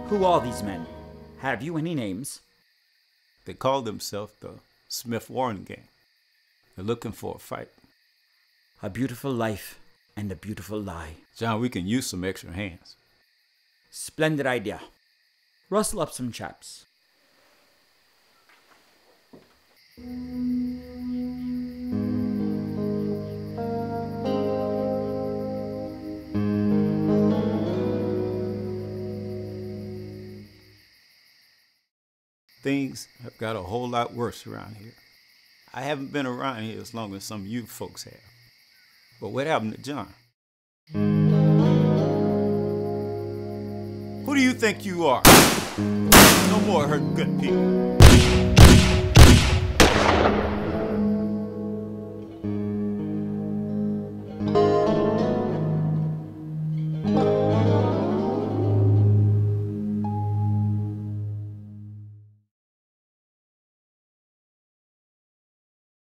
Who are these men? Have you any names? They call themselves the Smith-Warren Gang. They're looking for a fight. A beautiful life and a beautiful lie. John, we can use some extra hands. Splendid idea. Rustle up some chaps. Things have got a whole lot worse around here. I haven't been around here as long as some of you folks have. But what happened to John? Who do you think you are? No more hurting good people.